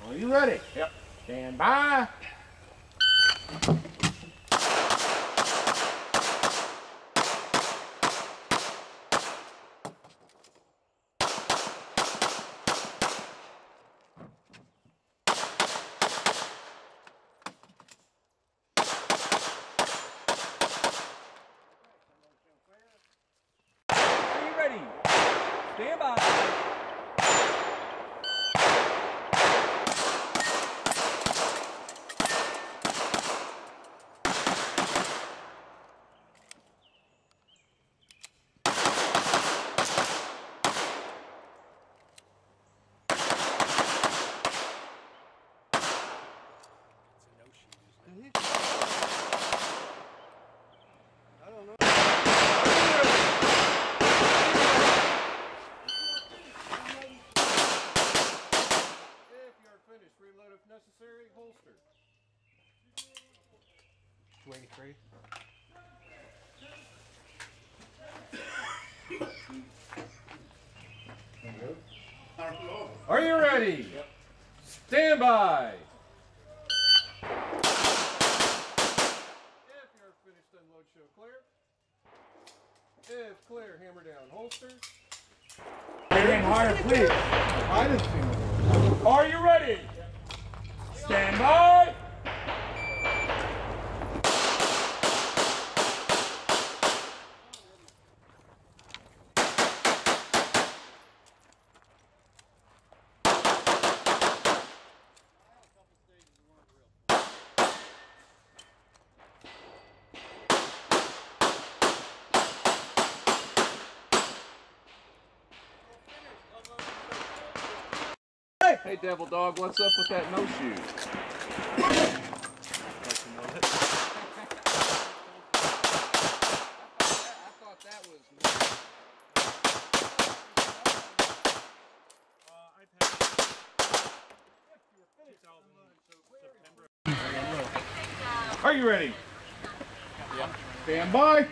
Are you ready? Yep. Stand by. Are you ready? Stand by. Reload if necessary, holster. 23. Are you ready? Yep. Stand by. If you're finished, unload, show clear. If clear, hammer down, holster. Everything higher, clear. I didn't see it. Are you ready? Stand by. Hey, Devil Dog, what's up with that no shoes? I thought that was. Are you ready? Yep. Stand by.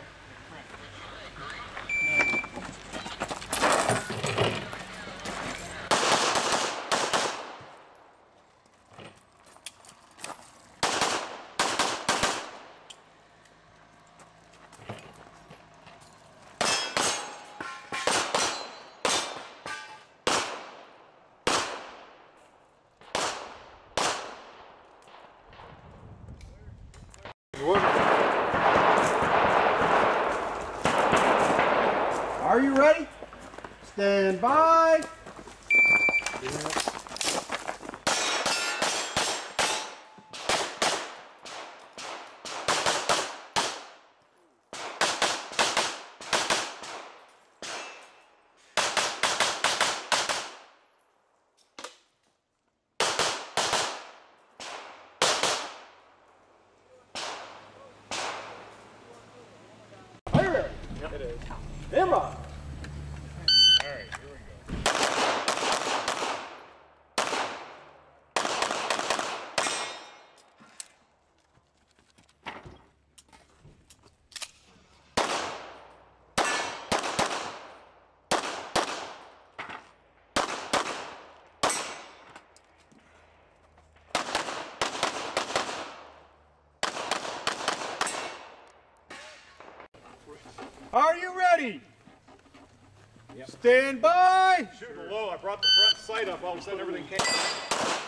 Are you ready? Stand by. Are you ready? Yep, it is. Nimrod. Alright, here we go. Are you ready? Yep. Stand by. Shooting low, I brought the front sight up, all of a sudden everything came.